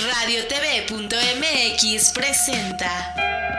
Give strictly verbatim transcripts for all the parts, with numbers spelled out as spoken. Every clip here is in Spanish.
Radio T V punto M X presenta.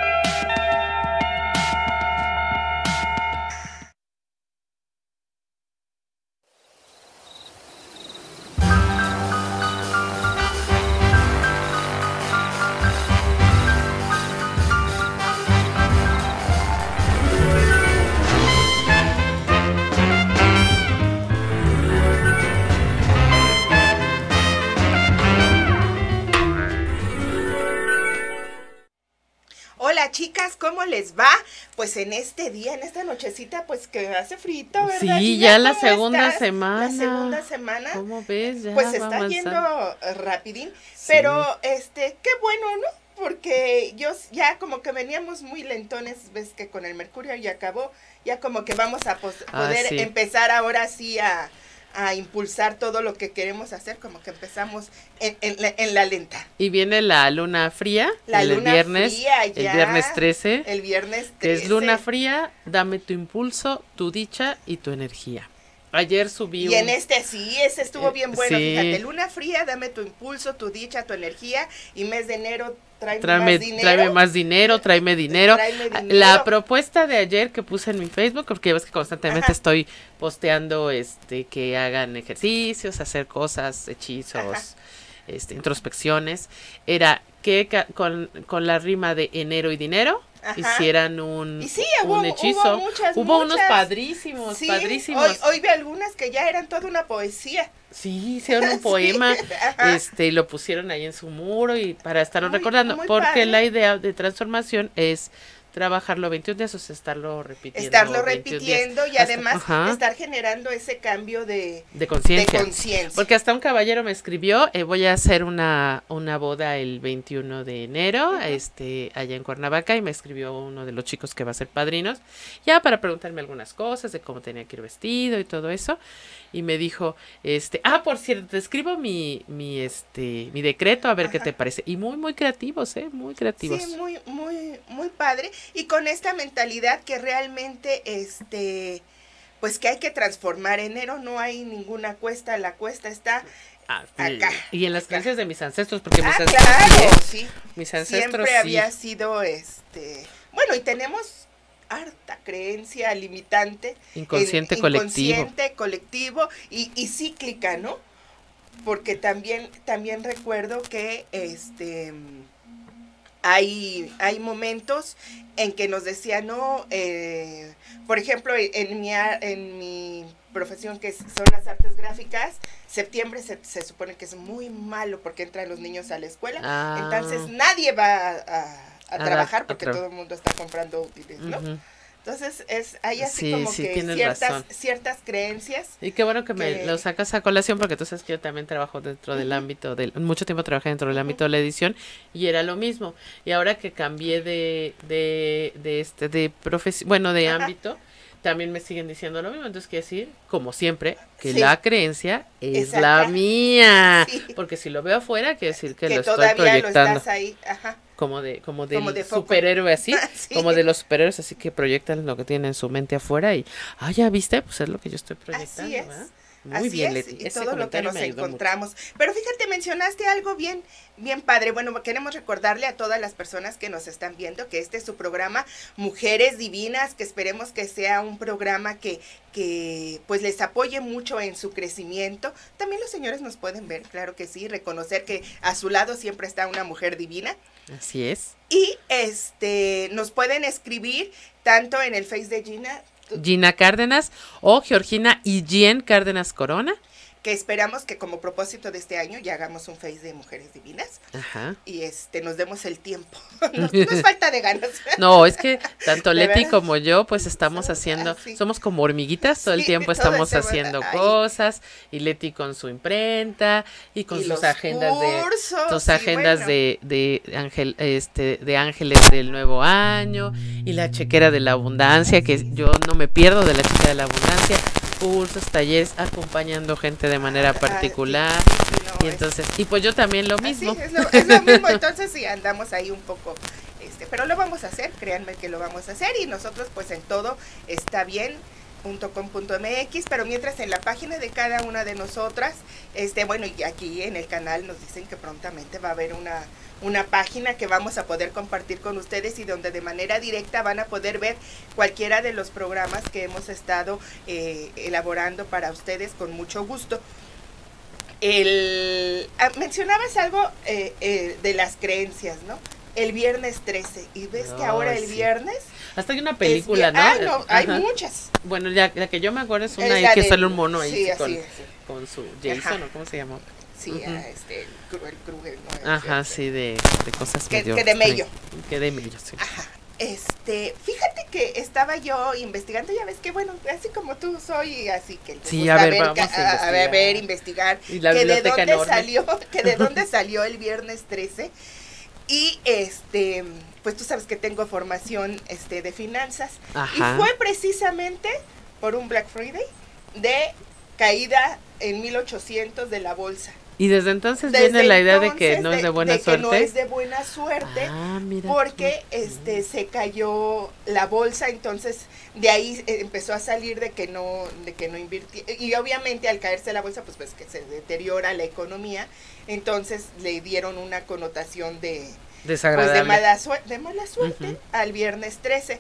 Hola chicas, ¿cómo les va? Pues en este día, en esta nochecita, pues que hace frito, ¿verdad? Sí, Gina? ya la ¿Cómo segunda estás? semana. La segunda semana. ¿Cómo ves? Ya pues va está avanzando. yendo rapidín, Sí. pero este, qué bueno, ¿no? Porque yo ya como que veníamos muy lentones, ves que con el mercurio ya acabó, ya como que vamos a pos- Ah, poder sí. empezar ahora sí a, a impulsar todo lo que queremos hacer, como que empezamos en, en, la, en la lenta. Y viene la luna fría, La el luna viernes, fría el ya, viernes trece, el viernes que es trece. luna fría, dame tu impulso, tu dicha y tu energía. Ayer subí Y un... en este sí, ese estuvo Eh, bien bueno, sí. fíjate, luna fría, dame tu impulso, tu dicha, tu energía, y mes de enero, tráeme, Tráeme, más dinero. tráeme más dinero, tráeme dinero. Tráeme dinero. La propuesta de ayer que puse en mi Facebook, porque ya ves que constantemente Ajá. estoy posteando este que hagan ejercicios, hacer cosas, hechizos, Ajá. este, introspecciones, era que ca- con, con la rima de enero y dinero Ajá. hicieran un, Y sí, un hubo, hechizo. hubo muchas, Hubo muchas. unos padrísimos, Sí, padrísimos. Hoy, hoy vi algunas que ya eran toda una poesía. Sí, hicieron un Sí, poema, ajá. este, y lo pusieron ahí en su muro y para estarlo Muy- recordando, muy porque padre. la idea de transformación es trabajarlo veintiún días, o sea, estarlo repitiendo. Estarlo veintiún repitiendo días, y hasta- además ajá, estar generando ese cambio de, de de conciencia. conciencia. Porque hasta un caballero me escribió, eh, voy a hacer una, una boda el veintiuno de enero, Ujú. este, allá en Cuernavaca, y me escribió uno de los chicos que va a ser padrinos, ya para preguntarme algunas cosas de cómo tenía que ir vestido y todo eso, y me dijo, este, ah, por cierto, te escribo mi, mi, este, mi decreto a ver qué Ajá. te parece, y muy, muy creativos, eh, muy creativos. Sí, muy, muy, muy padre. Y con esta mentalidad que realmente, este, pues que hay que transformar. Enero no hay ninguna cuesta, la cuesta está Ah, sí. acá. Y en las acá. creencias de mis ancestros, porque mis Ah, ancestros, claro, sí, sí. mis ancestros Siempre sí. había sido, este, bueno, y tenemos harta creencia limitante. Inconsciente en- colectivo. Inconsciente colectivo y, y cíclica, ¿no? Porque también, también recuerdo que, este... Hay, hay momentos en que nos decían, no, eh, por ejemplo, en mi, a- en mi profesión, que es- son las artes gráficas, septiembre se, se supone que es muy malo porque entran los niños a la escuela, Ah. entonces nadie va a, a- a A trabajar dar- porque a tra- todo el mundo está comprando útiles, ¿no? Ujú. Entonces es, hay así Sí, como sí, que tienes ciertas, razón. ciertas creencias. Y qué bueno que me que- lo sacas a colación, porque tú sabes que yo también trabajo dentro del Ujú. ámbito del, mucho tiempo trabajé dentro del Ujú. ámbito de la edición y era lo mismo. Y ahora que cambié de, de, de este, de profesión, bueno, de Ajá. ámbito, también me siguen diciendo lo mismo. Entonces quiere decir, como siempre, que Sí. la creencia es Es la acá. mía. Sí. Porque si lo veo afuera, quiere decir que, Que lo estoy todavía lo proyectando. estás ahí, ajá. Como de, como del Como de foco. superhéroe así, Sí. como de los superhéroes así que proyectan lo que tienen en su mente afuera y, ah, ya viste, pues es lo que yo estoy proyectando, Así es. ¿verdad? Muy Así bien, es, Leti. y Ese todo lo que comentario nos me ayudó mucho. encontramos. Pero fíjate, mencionaste algo bien, bien padre. Bueno, queremos recordarle a todas las personas que nos están viendo que este es su programa Mujeres Divinas, que esperemos que sea un programa que, que pues les apoye mucho en su crecimiento. También los señores nos pueden ver, claro que sí, reconocer que a su lado siempre está una mujer divina. Así es. Y este nos pueden escribir tanto en el Face de Gina, Gina Cárdenas o Georgina Yen Cárdenas Corona. que esperamos que como propósito de este año ya hagamos un Face de Mujeres Divinas Ajá. y este nos demos el tiempo. Nos, nos falta de ganas. No, es que tanto ¿De Leti veras? como yo, pues estamos Somos haciendo, así. somos como hormiguitas, todo el Sí, tiempo todo el estamos tiempo haciendo ahí. cosas, y Leti con su imprenta, y con Y sus los agendas de, cursos, sus sí, agendas bueno. de, de ángel, este, de ángeles del nuevo año, y la chequera de la abundancia, que yo no me pierdo de la chequera de la abundancia, cursos, talleres, acompañando gente de manera Ah, particular, sí, sí, sí, no, y es- entonces, y pues yo también lo mismo. Así, es, lo, es lo mismo, entonces sí, andamos ahí un poco, este, pero lo vamos a hacer, créanme que lo vamos a hacer y nosotros pues en todo está bien, punto com punto m x, pero mientras en la página de cada una de nosotras, este, bueno, y aquí en el canal nos dicen que prontamente va a haber una, una página que vamos a poder compartir con ustedes y donde de manera directa van a poder ver cualquiera de los programas que hemos estado eh, elaborando para ustedes con mucho gusto. El, ah, mencionabas algo eh, eh, de las creencias, ¿no? El viernes trece, y ves No, que ahora el sí. viernes... Hasta hay una película, es, ¿no? Ah, no, hay Ajá. muchas. Bueno, ya, la que yo me acuerdo es una Es ahí la que de- sale un mono ahí sí, sí, así con, es, sí. con su Jason, Ajá. ¿o cómo se llamó? Sí, Ujú. ah, este, el Cruel Crugel, ¿no? Ajá, Este, sí, de, de cosas Que- medio que de mello. extrañas. Que de mello, sí. Ajá. Este, fíjate que estaba yo investigando, ya ves que bueno, así como tú soy, así que te Sí, gusta a ver, ver, vamos a ca- a, a ver, ver, investigar, Y la que de biblioteca dónde enorme. salió, que de dónde salió el viernes trece. Y este, pues tú sabes que tengo formación este de finanzas. Ajá. Y fue precisamente por un Black Friday de caída en mil ochocientos de la bolsa. Y desde entonces Desde viene la idea de que entonces, no es de buena de suerte. que no es de buena suerte. Ah, mira. Porque tú. este se cayó la bolsa, entonces de ahí eh, empezó a salir de que no de que no invirtió, y obviamente al caerse la bolsa pues pues que se deteriora la economía, entonces le dieron una connotación de pues Desagradable. de mala suerte, de mala suerte Ujú. al viernes trece.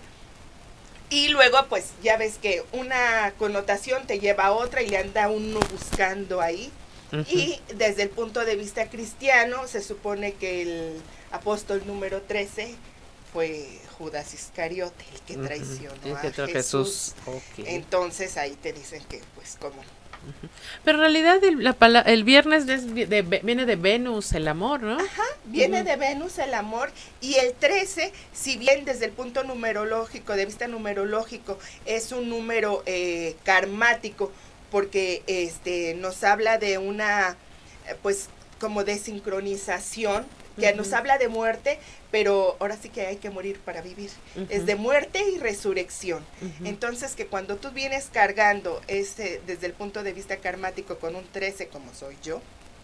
Y luego pues ya ves que una connotación te lleva a otra y le anda uno buscando ahí. Ujú. Y desde el punto de vista cristiano, se supone que el apóstol número trece fue Judas Iscariote, el que Ujú. traicionó Sí, a que trajo Jesús. Jesús. Ok. Entonces ahí te dicen que, pues, como... Pero en realidad el, la pala- el viernes es vi- de- de- viene de Venus, el amor, ¿no? Viene Ujú. de Venus el amor, y el trece, si bien desde el punto numerológico, de vista numerológico, es un número eh, karmático, porque este nos habla de una, eh, pues, como de sincronización, que Ujú. nos habla de muerte, pero ahora sí que hay que morir para vivir. Ujú. Es de muerte y resurrección. Ujú. Entonces, que cuando tú vienes cargando ese, desde el punto de vista karmático, con un trece, como soy yo,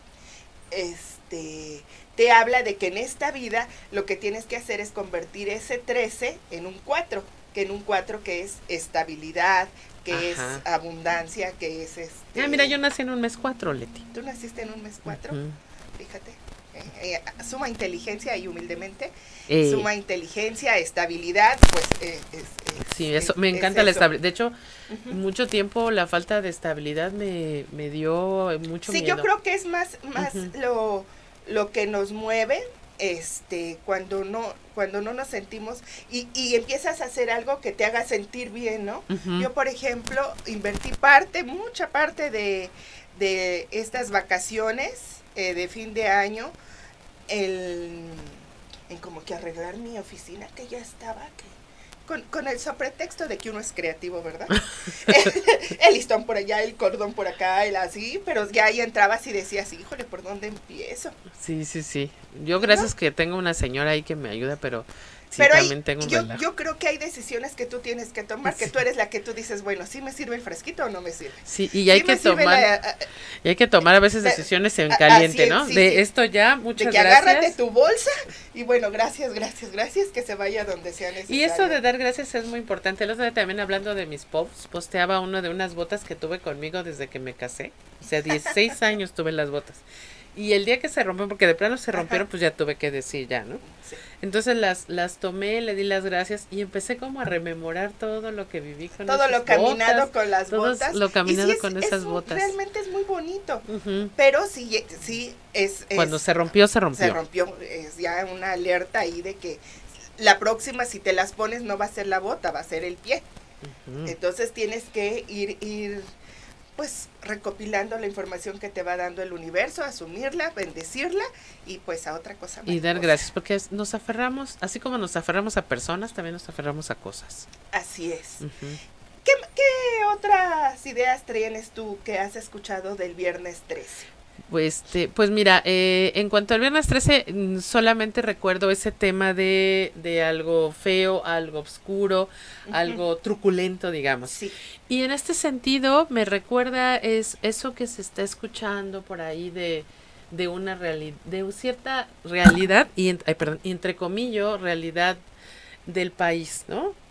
este, te habla de que en esta vida lo que tienes que hacer es convertir ese trece en un cuatro, que en un cuatro que es estabilidad, que Ajá. es abundancia, que es este... Ah, mira, yo nací en un mes cuatro, Leti. Tú naciste en un mes cuatro, Ujú. fíjate. Eh, eh, suma inteligencia y humildemente, Eh, suma inteligencia, estabilidad, pues eh, es, es- sí, es- eso, me es encanta la eso. estabilidad. De hecho, Ujú. mucho tiempo la falta de estabilidad me, me dio mucho Sí, miedo. yo creo que es más, más Ujú. lo, lo que nos mueve, este, cuando no, cuando no nos sentimos, y, y empiezas a hacer algo que te haga sentir bien, ¿no? Ujú. Yo, por ejemplo, invertí parte, mucha parte de, de estas vacaciones eh, de fin de año en, en como que arreglar mi oficina, que ya estaba, que con, con el sopretexto de que uno es creativo, ¿verdad? El listón por allá, el cordón por acá, el así, pero ya ahí entrabas y decías, híjole, ¿por dónde empiezo? Sí, sí, sí. Yo gracias que tengo una señora ahí que me ayuda, pero sí pero también ahí, tengo un yo, relajo. yo creo que hay decisiones que tú tienes que tomar, que Sí. tú eres la que tú dices, bueno, ¿sí me sirve el fresquito o no me sirve? Sí, y hay ¿Sí que me sirve tomar, la- a- y hay que tomar a veces de- decisiones en a- caliente, así, ¿no? sí, de sí. esto ya, de muchas que agárrate gracias. tu bolsa y bueno, gracias, gracias, gracias, que se vaya donde sea necesario. Y eso de dar gracias es muy importante. El otro día también hablando de mis posts, posteaba uno de unas botas que tuve conmigo desde que me casé. O sea, dieciséis años tuve las botas. Y el día que se rompieron, porque de plano se rompieron, Ajá. pues ya tuve que decir ya, ¿no? Sí. Entonces las, las tomé, le di las gracias y empecé como a rememorar todo lo que viví con Todo esas lo caminado botas. con las todo botas. lo Y caminado sí es- con es esas un- botas. Realmente es muy bonito, Ujú. pero sí, sí es... es- Cuando se rompió, se rompió. se rompió, es ya una alerta ahí de que la próxima si te las pones no va a ser la bota, va a ser el pie. Ujú. Entonces tienes que ir, ir pues recopilando la información que te va dando el universo, asumirla, bendecirla y pues a otra cosa. Y dar mariposa. gracias, porque es- nos aferramos, así como nos aferramos a personas, también nos aferramos a cosas. Así es. Ujú. ¿Qué, qué otras ideas tienes tú que has escuchado del viernes trece? Pues, este, pues mira, eh, en cuanto al viernes trece, mm, solamente recuerdo ese tema de, de algo feo, algo oscuro, Ujú. algo truculento, digamos. Sí. Y en este sentido me recuerda es eso que se está escuchando por ahí de, de una realidad, de cierta realidad, y en- ay, perdón, y entre comillas, realidad del país, ¿no?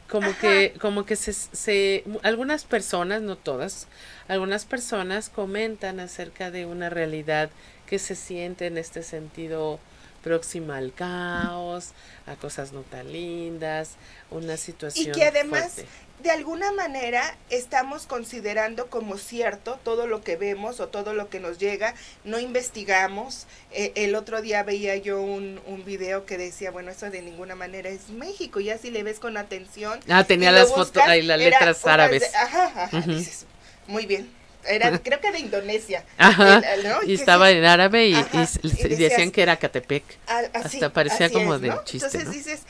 como Ajá. que, como que se, se, algunas personas, no todas, algunas personas comentan acerca de una realidad que se siente en este sentido próxima al caos, a cosas no tan lindas, una situación Y que además, fuerte. de alguna manera, estamos considerando como cierto todo lo que vemos o todo lo que nos llega, no investigamos. Eh, el otro día veía yo un, un video que decía, bueno, eso de ninguna manera es México, ya si le ves con atención. Ah, tenía y lo las fotos, buscas, ahí las era letras hojas árabes. de- ajá, ajá, Ujú. dices, muy bien. Era, creo que de Indonesia. Ajá, El- el- ¿no? y que estaba sí, en árabe y, ajá, y s- y y decías, decían que era Catepec. a- así, Hasta parecía así como es, de ¿no? chiste, Entonces ¿no? dices,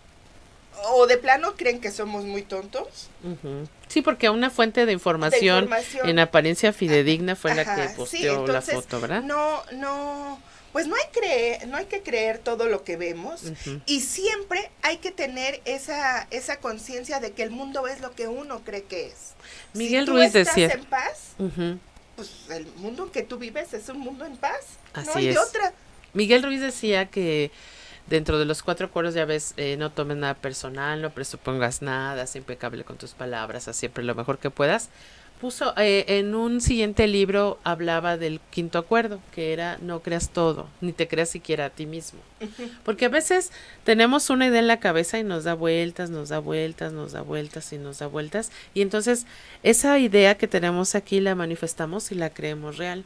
o de plano creen que somos muy tontos. Ujú. Sí, porque una fuente de De información, información. en apariencia fidedigna fue la Ajá, que sí, posteó entonces, la foto, ¿verdad? No, no, pues no hay, creer, no hay que creer todo lo que vemos. Ujú. Y siempre hay que tener esa, esa conciencia de que el mundo es lo que uno cree que es. Miguel si tú Ruiz estás decía- en paz, Ujú. pues el mundo en que tú vives es un mundo en paz. Así no hay de es. otra. Miguel Ruiz decía que dentro de los cuatro acuerdos, ya ves, eh, no tomes nada personal, no presupongas nada, sé impecable con tus palabras, haz siempre lo mejor que puedas. Puso, eh, en un siguiente libro hablaba del quinto acuerdo, que era no creas todo, ni te creas siquiera a ti mismo. Porque a veces tenemos una idea en la cabeza y nos da vueltas, nos da vueltas, nos da vueltas y nos da vueltas. Y entonces esa idea que tenemos aquí la manifestamos y la creemos real.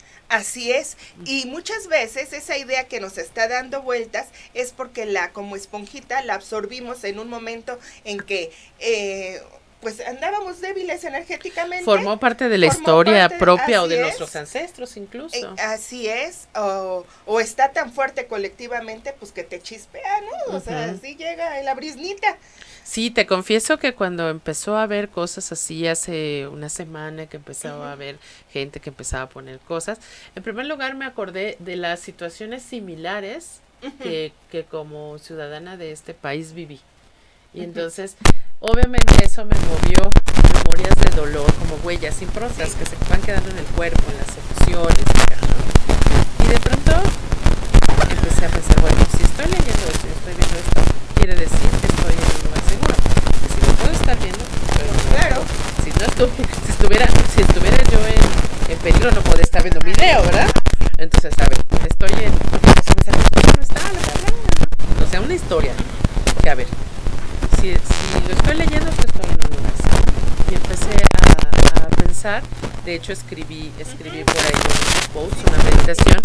Así es, y muchas veces esa idea que nos está dando vueltas es porque la, como esponjita, la absorbimos en un momento en que, eh, pues andábamos débiles energéticamente. Formó parte de la Formó historia parte- propia o así de es. nuestros ancestros incluso. Eh, así es, o, o está tan fuerte colectivamente, pues que te chispea, ¿no? O sea, Ujú. así llega la briznita. Sí, te confieso que cuando empezó a haber cosas así hace una semana que empezaba Ujú. a haber gente que empezaba a poner cosas, en primer lugar me acordé de las situaciones similares Ujú. que, que como ciudadana de este país viví. Y entonces, obviamente eso me movió memorias de dolor, como huellas improntas que se van quedando en el cuerpo, en las emociones. ¿No? Y de pronto empecé a pensar, bueno, si estoy leyendo esto y estoy viendo esto, quiere decir que estoy en un lugar seguro. Y si lo puedo estar viendo, estoy en un lugar Claro. seguro. Si no estuviera, si estuviera, si estuviera yo en, en peligro, no podría estar viendo un video, ¿verdad? Entonces, a ver, estoy en, porque si me sale, no está, la verdad, ¿no? O sea, una historia, que a ver, si, si lo estoy leyendo, pues estoy en un lugar seguro. Y empecé a, a pensar, de hecho escribí, escribí por ahí un post, una meditación,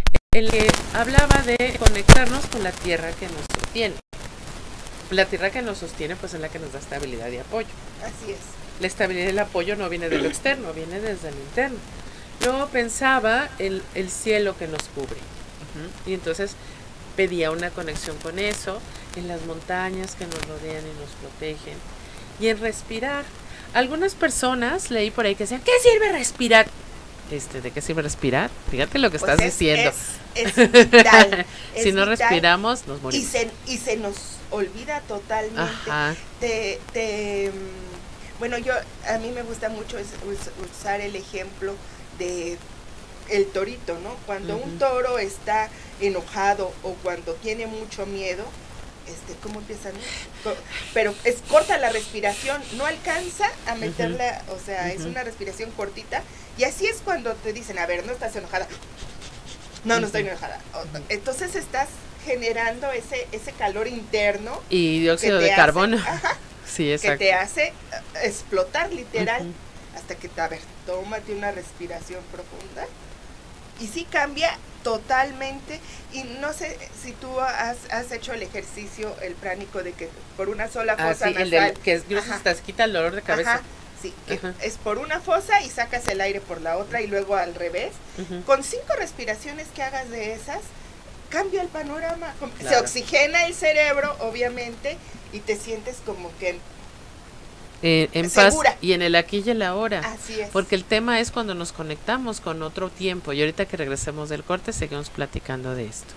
el que hablaba de conectarnos con la tierra que nos sostiene. La tierra que nos sostiene, pues es la que nos da estabilidad y apoyo. Así es. La estabilidad y el apoyo no viene de lo externo, viene desde el interno. Luego pensaba en el cielo que nos cubre. Uh-huh. Y entonces pedía una conexión con eso, en las montañas que nos rodean y nos protegen. Y en respirar. Algunas personas leí por ahí que decían, ¿qué sirve respirar? Este, ¿de qué sirve respirar? Fíjate lo que Pues estás es- diciendo. Es, es vital. es si no vital, respiramos, nos y morimos. se, y se nos olvida totalmente. Ajá. Te, te, mm, bueno, yo a mí me gusta mucho es, us- usar el ejemplo de el torito, ¿no? Cuando Ujú. un toro está enojado o cuando tiene mucho miedo, este, ¿cómo empieza? no? Co- Pero es corta la respiración, no alcanza a meterla, o sea, es Ujú. una respiración cortita, y así es cuando te dicen, a ver, no estás enojada. No, no estoy Ujú. enojada. O- Entonces estás generando ese ese calor interno Y que dióxido te de hace- carbono. ajá, Sí, que exacto. te hace eh, explotar literal. Ujú. Hasta que, a ver, tómate una respiración profunda. Y sí cambia totalmente. Y no sé si tú has, has hecho el ejercicio, el pránico, de que por una sola Ah, fosa sí, el nasal. del, que es grueso, Ajá. hasta se quita el dolor de cabeza. Ajá, sí, que Ajá. es por una fosa y sacas el aire por la otra y luego al revés. Ujú. Con cinco respiraciones que hagas de esas, cambia el panorama. Com- Se Claro. oxigena el cerebro, obviamente, y te sientes como que Eh, en segura. paz y en el aquí y el ahora. así es. Porque el tema es cuando nos conectamos con otro tiempo. Y ahorita que regresemos del corte, seguimos platicando de esto.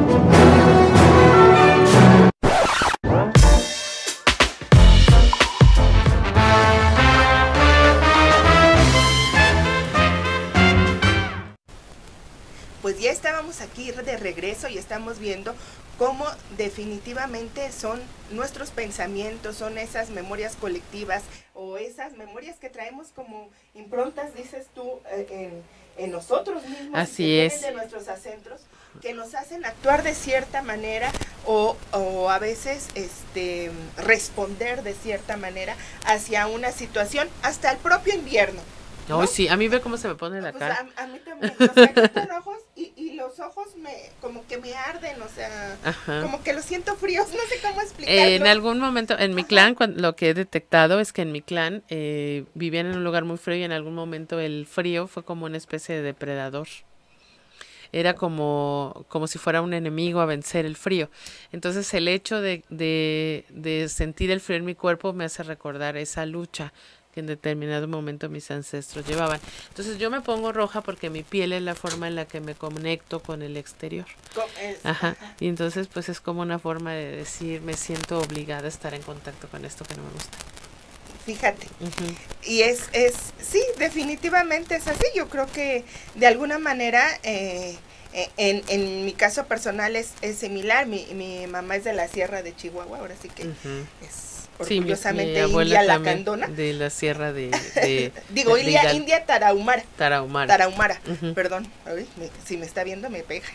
Pues ya estábamos aquí de regreso y estamos viendo cómo definitivamente son nuestros pensamientos, son esas memorias colectivas o esas memorias que traemos como improntas, dices tú, en, en nosotros mismos. Así que es. De nuestros acentos, que nos hacen actuar de cierta manera o, o a veces este, responder de cierta manera hacia una situación, hasta el propio invierno. ¿No? ¿No? Sí, a mí ve cómo se me pone la Pues cara. a, a mí también, los saquitos rojos y, y los ojos me, como que me arden, o sea, Ajá. como que los siento fríos, no sé cómo explicarlo. Eh, en algún momento, en mi Ajá. clan, cuando, lo que he detectado es que en mi clan eh, vivían en un lugar muy frío y en algún momento el frío fue como una especie de depredador. Era como, como si fuera un enemigo a vencer el frío. Entonces el hecho de, de, de sentir el frío en mi cuerpo me hace recordar esa lucha que en determinado momento mis ancestros llevaban. Entonces yo me pongo roja porque mi piel es la forma en la que me conecto con el exterior. Es, Ajá. ajá. Y entonces pues es como una forma de decir, me siento obligada a estar en contacto con esto que no me gusta. Fíjate. Uh-huh. Y es, es, sí, definitivamente es así. Yo creo que de alguna manera, eh, en, en mi caso personal es, es similar. Mi, mi mamá es de la Sierra de Chihuahua, ahora sí que Uh-huh. es Sí, mi, orgullosamente mi abuela India también, Lacandona. de la sierra de... de Digo, de India, Hidalgo. India Tarahumara. Tarahumara. Tarahumara, Uh-huh. perdón. Ay, me, si me está viendo me pega.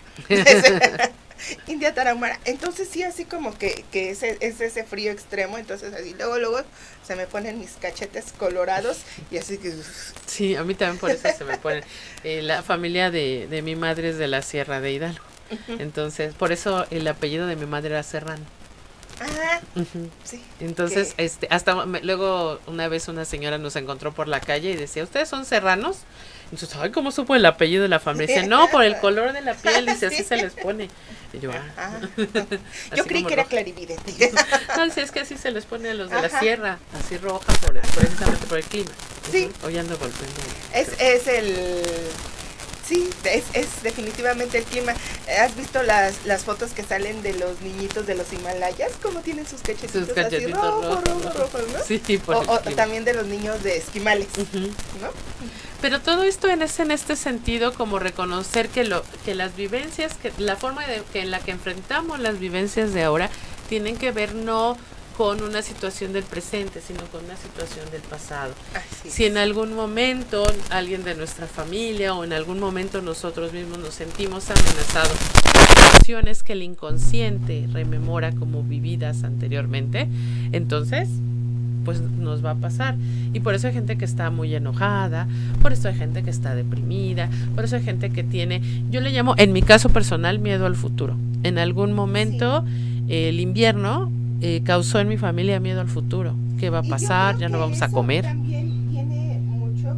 India Tarahumara. Entonces sí, así como que, que ese, es ese frío extremo, entonces así luego, luego se me ponen mis cachetes colorados y así que... Sí, a mí también por eso se me ponen. Eh, la familia de, de mi madre es de la Sierra de Hidalgo. Uh-huh. Entonces, por eso el apellido de mi madre era Serrano. Ah, uh-huh. Sí. Entonces, ¿Qué? este, hasta me, luego una vez una señora nos encontró por la calle y decía, ¿ustedes son serranos? Entonces, ay, ¿cómo supo el apellido de la familia? Dice, no, por el color de la piel, dice, así se les pone. Y yo, ah. ah. Yo creí que era clarividente. No, dice, es que así se les pone a los de Ajá. la sierra, así roja, por el, precisamente por el clima. Sí. Uh-huh. Hoy ando golpeando. Es, es el... Sí, es, es definitivamente el clima. ¿Has visto las, las fotos que salen de los niñitos de los Himalayas? ¿Cómo tienen sus cachetitos, sus cachetitos así rojo, rojo, rojo, rojo, rojo, ¿no? Sí, por o, el o clima. también de los niños de esquimales, uh-huh. ¿no? Pero todo esto en, es en este sentido como reconocer que lo que las vivencias, que la forma de, que en la que enfrentamos las vivencias de ahora tienen que ver no con una situación del presente, sino con una situación del pasado. Así si es. en algún momento alguien de nuestra familia o en algún momento nosotros mismos nos sentimos amenazados por situaciones que el inconsciente rememora como vividas anteriormente, entonces pues nos va a pasar. Y por eso hay gente que está muy enojada, por eso hay gente que está deprimida, por eso hay gente que tiene, yo le llamo, en mi caso personal, miedo al futuro. En algún momento, sí. el invierno eh, causó en mi familia miedo al futuro. ¿Qué va a pasar? Ya no vamos a comer. También viene mucho,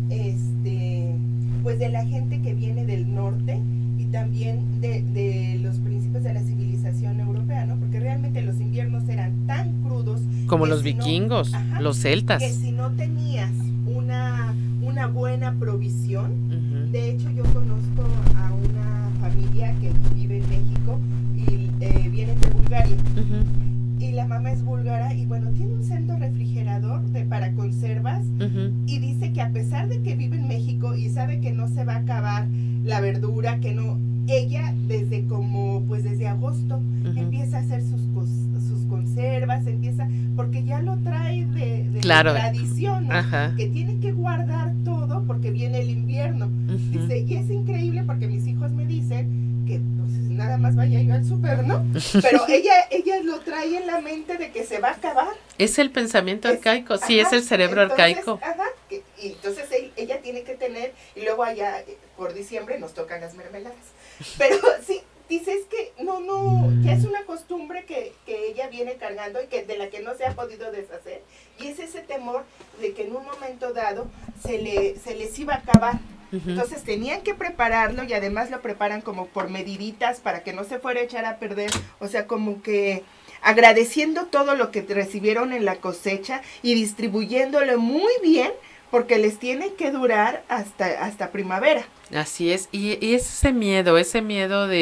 este, pues de la gente que viene del norte y también de, de los principios de la civilización europea, ¿no? Porque realmente los inviernos eran tan crudos como los si vikingos, no, ajá, los celtas. Que si no tenías una, una buena provisión, uh-huh. De hecho yo conozco a una familia que vive en México y eh, vienen de Bulgaria. Uh-huh. Y la mamá es búlgara y bueno, tiene un centro refrigerador de, para conservas uh-huh. Y dice que a pesar de que vive en México y sabe que no se va a acabar la verdura, que no, ella desde como, pues desde agosto uh-huh. Empieza a hacer sus, sus conservas, empieza, porque ya lo trae de, de claro. tradición, ¿no? Uh-huh. Que tiene que guardar todo porque viene el invierno. Uh-huh. Dice, y es increíble porque mis hijos me dicen que pues nada más vaya yo al súper, ¿no? Pero ella ella lo trae en la mente de que se va a acabar. Es el pensamiento es, arcaico, sí, ajá, es el cerebro entonces, arcaico. Ajá, que, y entonces ella tiene que tener, y luego allá por diciembre nos tocan las mermeladas. Pero sí, dices que no, no, que es una costumbre que, que ella viene cargando y que de la que no se ha podido deshacer. Y es ese temor de que en un momento dado se, le, se les iba a acabar. Uh-huh. Entonces tenían que prepararlo y además lo preparan como por mediditas para que no se fuera a echar a perder, o sea, como que agradeciendo todo lo que recibieron en la cosecha y distribuyéndolo muy bien porque les tiene que durar hasta, hasta primavera. Así es, y, y es ese miedo, ese miedo de,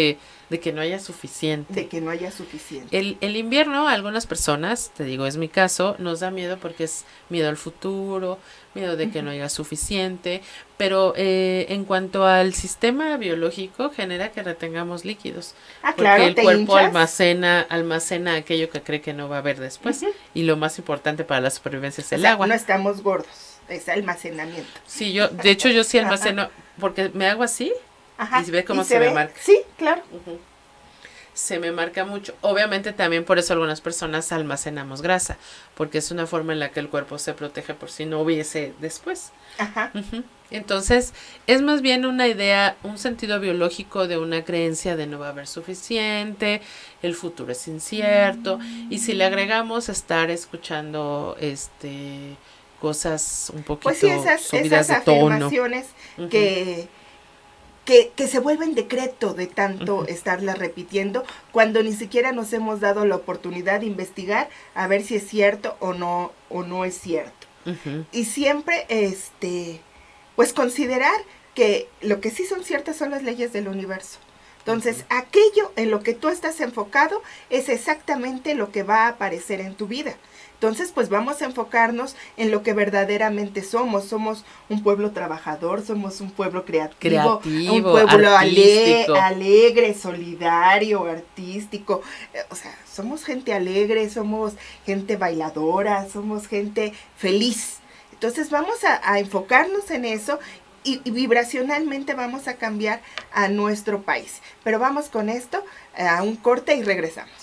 de que no haya suficiente. De que no haya suficiente. El, el invierno a algunas personas, te digo, es mi caso, nos da miedo porque es miedo al futuro, miedo de que no haya suficiente, pero eh, en cuanto al sistema biológico genera que retengamos líquidos. Ah, porque claro, el te cuerpo hinchas. almacena, almacena aquello que cree que no va a haber después. Ujú. Y lo más importante para la supervivencia es O el sea, agua. no estamos gordos, es almacenamiento. Sí, yo, de hecho yo sí almaceno, porque me hago así. Ajá. ¿Y ve cómo ¿Y se me marca? Sí, claro. Ujú. Se me marca mucho. Obviamente también por eso algunas personas almacenamos grasa, porque es una forma en la que el cuerpo se protege por si no hubiese después. Ajá. Ujú. Entonces, es más bien una idea, un sentido biológico de una creencia de no va a haber suficiente, el futuro es incierto, y si le agregamos estar escuchando este cosas un poquito Pues sí, esas, subidas esas de tono. afirmaciones Ujú. que, que, que se vuelven decreto de tanto Ujú. estarlas repitiendo, cuando ni siquiera nos hemos dado la oportunidad de investigar a ver si es cierto o no, o no es cierto. Ujú. Y siempre, este, pues considerar que lo que sí son ciertas son las leyes del universo. Entonces, Ujú. aquello en lo que tú estás enfocado es exactamente lo que va a aparecer en tu vida. Entonces, pues vamos a enfocarnos en lo que verdaderamente somos. Somos un pueblo trabajador, somos un pueblo creativo, Creativo, un pueblo ale- artístico. alegre, solidario, artístico. Eh, O sea, somos gente alegre, somos gente bailadora, somos gente feliz. Entonces, vamos a, a enfocarnos en eso y, y vibracionalmente vamos a cambiar a nuestro país. Pero vamos con esto eh, a un corte y regresamos.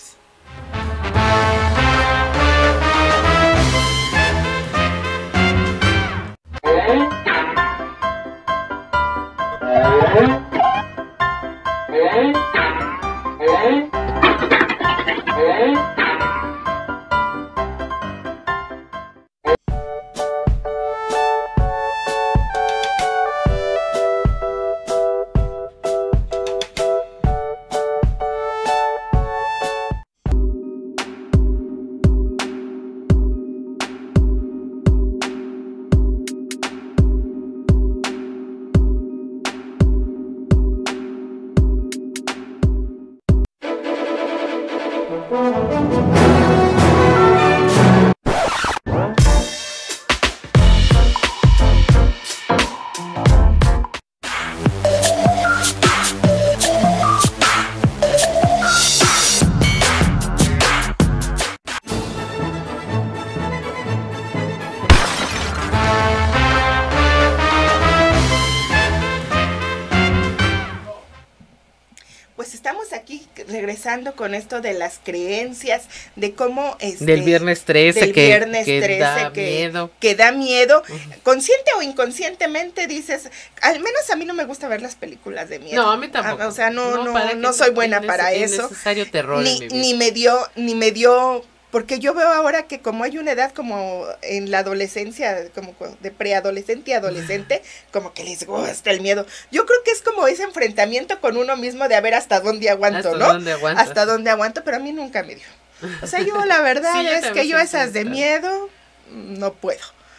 Pues estamos aquí regresando con esto de las creencias, de cómo este, Del viernes trece, del que, viernes que trece, da que, miedo. que da miedo. Ujú. Consciente o inconscientemente dices, al menos a mí no me gusta ver las películas de miedo. No, a mí tampoco. Ah, o sea, no, no, ¿para no, qué? soy buena Innece- para eso. innecesario terror Ni, en mi vida. ni me dio, ni me dio, porque yo veo ahora que como hay una edad como en la adolescencia, como cu- de preadolescente y adolescente, como que les gusta el miedo. Yo creo que es como ese enfrentamiento con uno mismo de a ver hasta dónde aguanto, ¿Hasta ¿no? dónde aguantas? Hasta dónde aguanto, pero a mí nunca me dio. O sea, yo la verdad Sí, yo es también que yo soy esas de frustrada. miedo mm, no puedo.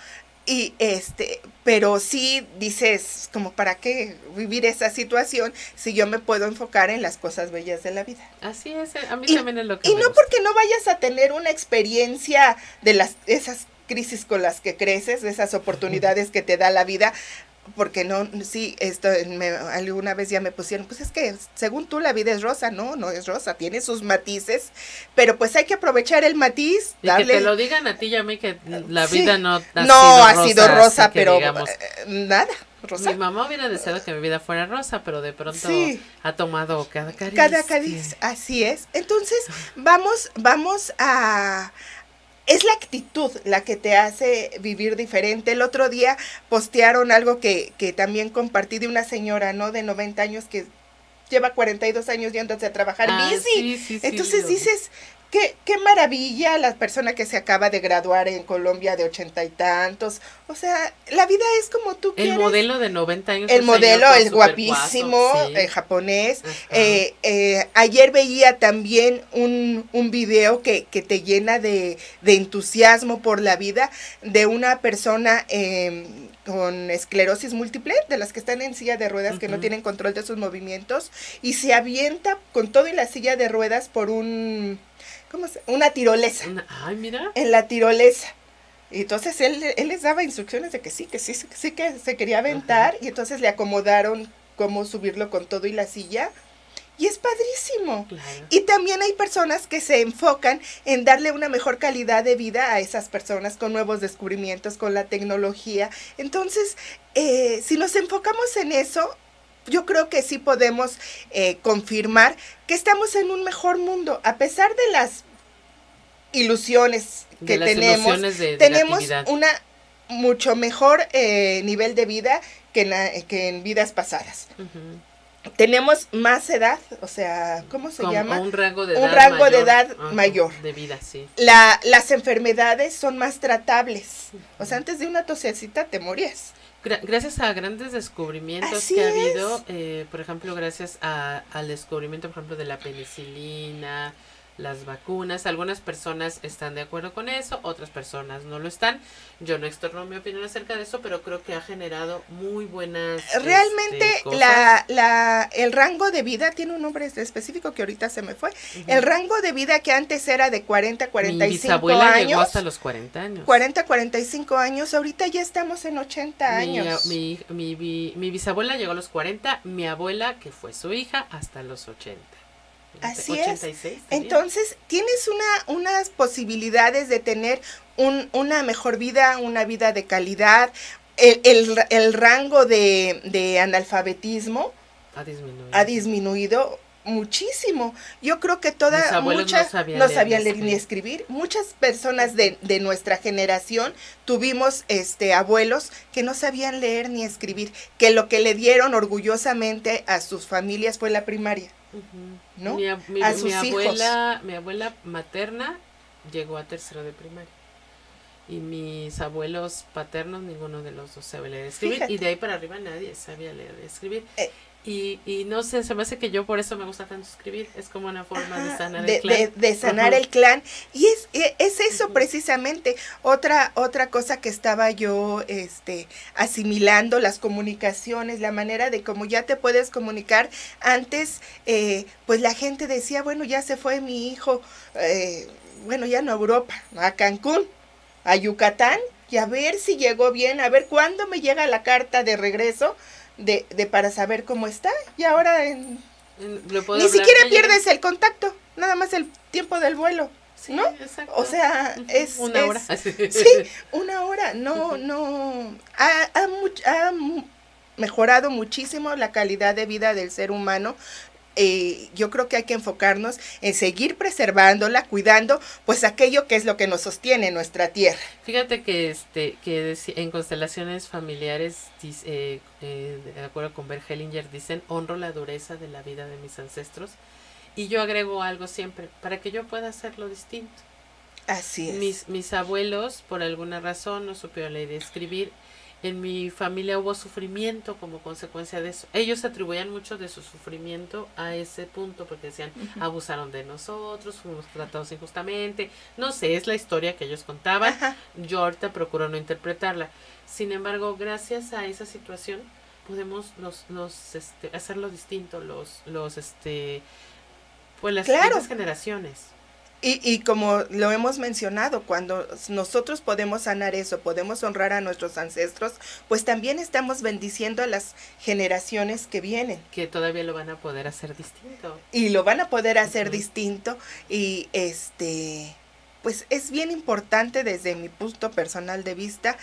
Y este, pero sí dices, como para qué vivir esa situación si yo me puedo enfocar en las cosas bellas de la vida. Así es, a mí Y- también es lo que Y me no gusta. porque no vayas a tener una experiencia de las esas crisis con las que creces, de esas oportunidades que te da la vida, porque no, sí, esto me, alguna vez ya me pusieron, pues es que según tú la vida es rosa, no, no es rosa, tiene sus matices, pero pues hay que aprovechar el matiz, Y darle... que te lo digan a ti y a mí que la Sí. vida no ha no sido ha sido rosa, así que pero digamos. eh, nada, rosa. Mi mamá hubiera deseado que mi vida fuera rosa, pero de pronto Sí. ha tomado cada cariz. Cada cariz, así es. Entonces, vamos, vamos a... Es la actitud la que te hace vivir diferente. El otro día postearon algo que, que también compartí de una señora, ¿no? De noventa años que lleva cuarenta y dos años yéndose a trabajar Ah, bici. sí, sí, sí, Entonces lo vi. dices, qué, qué maravilla la persona que se acaba de graduar en Colombia de ochenta y tantos. O sea, la vida es como tú El quieres. modelo de noventa años. El un modelo señor es súper guapísimo, guaso, sí. eh, japonés. Ajá. Eh, eh, ayer veía también un, un video que, que te llena de, de entusiasmo por la vida, de una persona eh, con esclerosis múltiple, de las que están en silla de ruedas, uh-huh. que no tienen control de sus movimientos, y se avienta con todo y la silla de ruedas por un, ¿cómo se? Una tirolesa. Una, ay, mira. En la tirolesa. Y entonces él, él les daba instrucciones de que sí, que sí, que sí que se quería aventar, uh-huh. y entonces le acomodaron cómo subirlo con todo y la silla. Y es padrísimo. Claro. Y también hay personas que se enfocan en darle una mejor calidad de vida a esas personas con nuevos descubrimientos, con la tecnología. Entonces, eh, si nos enfocamos en eso, yo creo que sí podemos eh, confirmar que estamos en un mejor mundo, a pesar de las ilusiones que de las tenemos. Ilusiones de, de tenemos una mucho mejor eh, nivel de vida que, na, que en vidas pasadas. Uh-huh. Tenemos más edad, o sea, ¿cómo se Como llama? Un rango de edad un rango mayor. de edad Ajá, mayor. De vida, sí. La, las enfermedades son más tratables. O sea, antes de una tosecita te morías. Gra- gracias a grandes descubrimientos Así que ha es. habido, eh, por ejemplo, gracias a, al descubrimiento, por ejemplo, de la penicilina, las vacunas, algunas personas están de acuerdo con eso, otras personas no lo están. Yo no externo mi opinión acerca de eso, pero creo que ha generado muy buenas realmente este, cosas. la, la el rango de vida tiene un nombre específico que ahorita se me fue. Uh-huh. El rango de vida que antes era de cuarenta a cuarenta y cinco años. Mi bisabuela llegó hasta los cuarenta años. cuarenta a cuarenta y cinco años, ahorita ya estamos en ochenta años. Mi, mi, mi, mi bisabuela llegó a los cuarenta, mi abuela, que fue su hija, hasta los ochenta. Así ochenta y seis, es. Entonces, tienes una, unas posibilidades de tener un, una mejor vida, una vida de calidad. El, el, el rango de, de analfabetismo ha disminuido. ha disminuido muchísimo. Yo creo que toda muchas no sabían, no leer, sabían leer ni escribir. Muchas personas de, de nuestra generación tuvimos este abuelos que no sabían leer ni escribir, que lo que le dieron orgullosamente a sus familias fue la primaria. Uh-huh. ¿No? Mi, mi, a sus mi abuela, hijos. Mi abuela materna llegó a tercero de primaria. Y mis abuelos paternos, ninguno de los dos sabía leer y escribir. Fíjate. Y de ahí para arriba nadie sabía leer y escribir. Eh. Y, y no sé, se me hace que yo por eso me gusta tanto escribir. Es como una forma Ajá, de sanar de, el clan. De, de sanar uh-huh. el clan. Y es, es eso uh-huh. precisamente. Otra, otra cosa que estaba yo este, asimilando, las comunicaciones, la manera de cómo ya te puedes comunicar. Antes, eh, pues la gente decía, bueno, ya se fue mi hijo, eh, bueno, ya no a Europa, a Cancún, a Yucatán, y a ver si llegó bien, a ver cuándo me llega la carta de regreso. De, de para saber cómo está, y ahora en, ni siquiera pierdes el contacto, nada más el tiempo del vuelo, sí, ¿no? Exacto. O sea, es una es, hora. Sí, una hora. No, no ha, ha, ha mejorado muchísimo la calidad de vida del ser humano. Eh, yo creo que hay que enfocarnos en seguir preservándola, cuidando, pues aquello que es lo que nos sostiene nuestra tierra. Fíjate que este que en constelaciones familiares, eh, eh, de acuerdo con Bert Hellinger, dicen, honro la dureza de la vida de mis ancestros, y yo agrego algo siempre, para que yo pueda hacerlo distinto. Así es. Mis, mis abuelos, por alguna razón, no supieron leer y escribir. En mi familia hubo sufrimiento como consecuencia de eso. Ellos atribuían mucho de su sufrimiento a ese punto, porque decían, uh-huh. abusaron de nosotros, fuimos tratados injustamente. No sé, es la historia que ellos contaban. Uh-huh. Yo ahorita procuro no interpretarla. Sin embargo, gracias a esa situación, podemos los, los, este, hacerlo distinto, los, los, este, pues las claro. siguientes generaciones. Y, y como lo hemos mencionado, cuando nosotros podemos sanar eso, podemos honrar a nuestros ancestros, pues también estamos bendiciendo a las generaciones que vienen. Que todavía lo van a poder hacer distinto. Y lo van a poder hacer uh-huh. distinto. Y este, pues es bien importante desde mi punto personal de vista,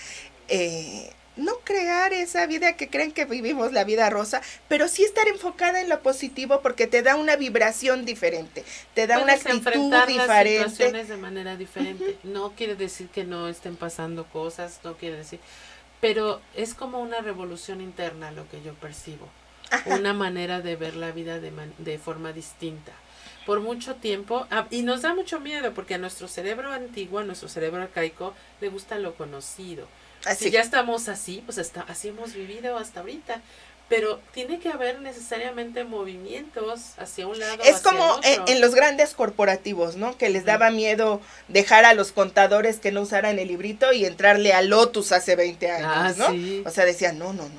eh, no crear esa vida que creen que vivimos la vida rosa, pero sí estar enfocada en lo positivo, porque te da una vibración diferente, te da una actitud enfrentar diferente. Las situaciones de manera diferente. Uh-huh. No quiere decir que no estén pasando cosas, no quiere decir, pero es como una revolución interna lo que yo percibo. Ajá. Una manera de ver la vida de, man, de forma distinta. por mucho tiempo, ah, y nos da mucho miedo porque a nuestro cerebro antiguo, a nuestro cerebro arcaico, le gusta lo conocido. Así. Si ya estamos así, pues hasta, así hemos vivido hasta ahorita. Pero tiene que haber necesariamente movimientos hacia un lado. Es hacia como el en, en los grandes corporativos, ¿no? Que les daba miedo dejar a los contadores que no usaran el librito y entrarle a Lotus hace veinte años, ah, ¿no? Sí. O sea, decían, no, no, no,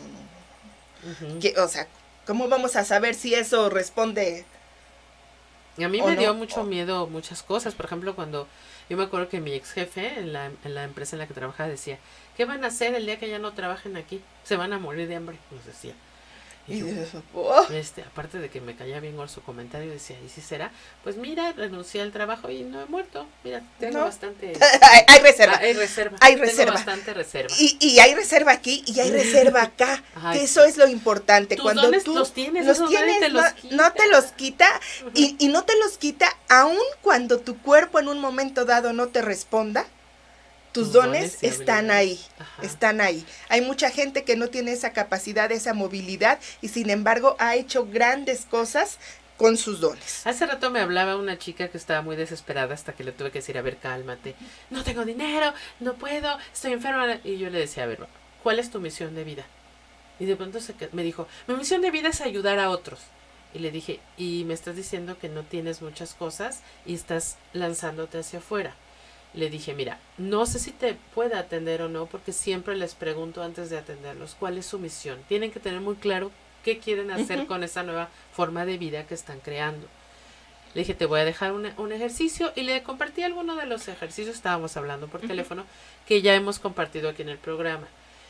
no. Uh-huh. Que, o sea, ¿cómo vamos a saber si eso responde? Y a mí ¿o me no? dio mucho O- miedo muchas cosas. Por ejemplo, cuando yo me acuerdo que mi ex jefe en la, en la empresa en la que trabajaba decía, ¿qué van a hacer el día que ya no trabajen aquí? Se van a morir de hambre, nos decía. Y Y yo, dices, "Oh". este, aparte de que me caía bien con su comentario, decía, ¿y si será? Pues mira, renuncié al trabajo y no he muerto. Mira, tengo No. bastante... hay, hay reserva. Ah, hay reserva. Hay Tengo reserva. bastante reserva. Y, y hay reserva aquí y hay reserva acá. Ay, que eso es lo importante. tus Cuando dones tú los tienes, los esos nadie tienes, te no, los quita. no te los quita. Ujú. Y, y no te los quita aun cuando tu cuerpo en un momento dado no te responda. Tus, Tus dones, dones y están habilidades. ahí, Ajá. están ahí. Hay mucha gente que no tiene esa capacidad, esa movilidad y sin embargo ha hecho grandes cosas con sus dones. Hace rato me hablaba una chica que estaba muy desesperada hasta que le tuve que decir, a ver, cálmate, no tengo dinero, no puedo, estoy enferma. Y yo le decía, a ver, ¿cuál es tu misión de vida? Y de pronto se qued- me dijo, mi misión de vida es ayudar a otros. Y le dije, y me estás diciendo que no tienes muchas cosas y estás lanzándote hacia afuera. Le dije, mira, no sé si te pueda atender o no, porque siempre les pregunto antes de atenderlos, ¿cuál es su misión? Tienen que tener muy claro qué quieren hacer Ujú. con esa nueva forma de vida que están creando. Le dije, te voy a dejar un, un ejercicio y le compartí alguno de los ejercicios, estábamos hablando por Ujú. teléfono, que ya hemos compartido aquí en el programa.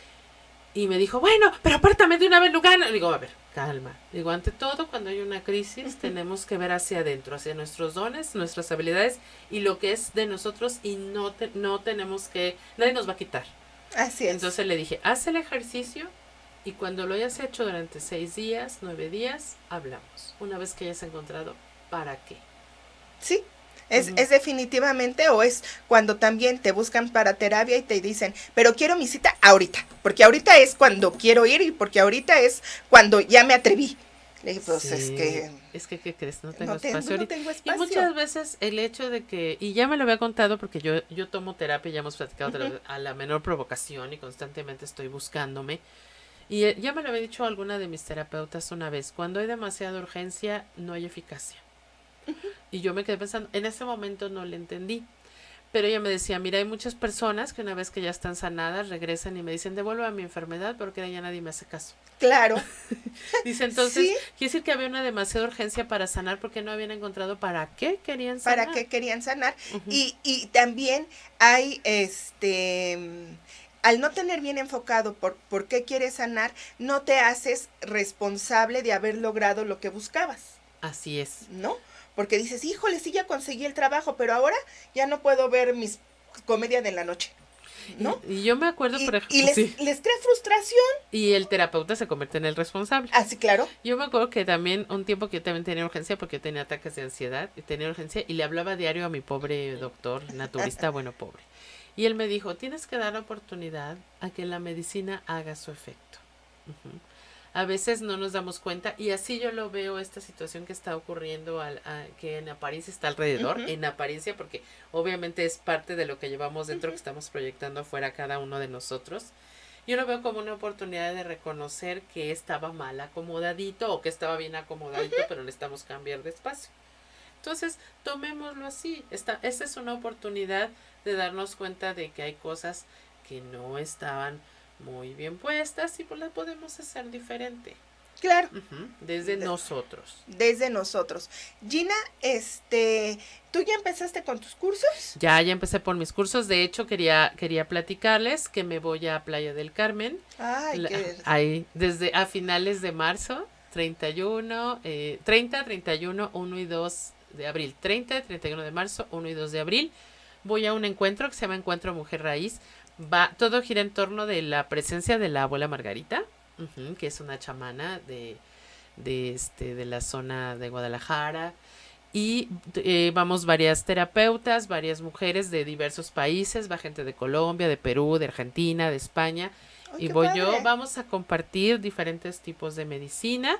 Y me dijo, bueno, pero apártame de una vez lugar. Le digo, a ver, calma. Digo, ante todo, cuando hay una crisis, Ujú. tenemos que ver hacia adentro, hacia nuestros dones, nuestras habilidades y lo que es de nosotros y no, te, no tenemos que, nadie nos va a quitar. Así es. Entonces le dije, haz el ejercicio y cuando lo hayas hecho durante seis días, nueve días, hablamos. Una vez que hayas encontrado, ¿para qué? Sí, es, Ujú. es definitivamente, o es cuando también te buscan para terapia y te dicen, pero quiero mi cita ahorita, porque ahorita es cuando quiero ir y porque ahorita es cuando ya me atreví. Le dije, pues es Sí, que es que, ¿qué crees? No tengo no, te- espacio no ahorita. tengo Y espacio. muchas veces el hecho de que, y ya me lo había contado porque yo, yo tomo terapia, ya hemos platicado otra Ujú. vez, a la menor provocación y constantemente estoy buscándome. Y eh, ya me lo había dicho alguna de mis terapeutas una vez, cuando hay demasiada urgencia no hay eficacia. Y yo me quedé pensando, en ese momento no le entendí. Pero ella me decía, mira, hay muchas personas que una vez que ya están sanadas regresan y me dicen, devuelvo a mi enfermedad porque ahora ya nadie me hace caso. Claro, Dice, entonces, Sí. quiere decir que había una demasiada urgencia para sanar porque no habían encontrado para qué querían sanar. para qué querían sanar. Ujú. Y, y también hay, este, mm, al no tener bien enfocado por, por qué quieres sanar, no te haces responsable de haber logrado lo que buscabas, Así es. ¿no? Porque dices, híjole, sí ya conseguí el trabajo, pero ahora ya no puedo ver mis comedias de la noche, ¿no? Y, y yo me acuerdo, Y, por ejemplo, y les, sí, les crea frustración. y el terapeuta se convierte en el responsable. Así, claro. Yo me acuerdo que también, un tiempo que yo también tenía urgencia porque yo tenía ataques de ansiedad y tenía urgencia y le hablaba diario a mi pobre doctor, naturista, bueno, pobre. Y él me dijo, tienes que dar la oportunidad a que la medicina haga su efecto. Ujú. A veces no nos damos cuenta y así yo lo veo esta situación que está ocurriendo, al, a, que en apariencia está alrededor, Ujú. en apariencia porque obviamente es parte de lo que llevamos dentro, Ujú. que estamos proyectando afuera cada uno de nosotros. Yo lo veo como una oportunidad de reconocer que estaba mal acomodadito o que estaba bien acomodadito, uh-huh. pero necesitamos cambiar de espacio. Entonces, tomémoslo así. Esta, esta es una oportunidad de darnos cuenta de que hay cosas que no estaban muy bien puestas y pues las podemos hacer diferente. Claro. Uh-huh. Desde de, nosotros. Desde nosotros. Gina, este, ¿tú ya empezaste con tus cursos? Ya, ya empecé por mis cursos. De hecho, quería, quería platicarles que me voy a Playa del Carmen. Ay, La, qué... Ahí, desde a finales de marzo, treinta y uno, eh, treinta, treinta y uno, uno y dos de abril. treinta, treinta y uno de marzo, uno y dos de abril. Voy a un encuentro que se llama Encuentro Mujer Raíz. Va, todo gira en torno de la presencia de la abuela Margarita, uh-huh, que es una chamana de, de, este, de la zona de Guadalajara. Y eh, vamos varias terapeutas, varias mujeres de diversos países, va gente de Colombia, de Perú, de Argentina, de España. Ay, y voy padre. yo, vamos a compartir diferentes tipos de medicina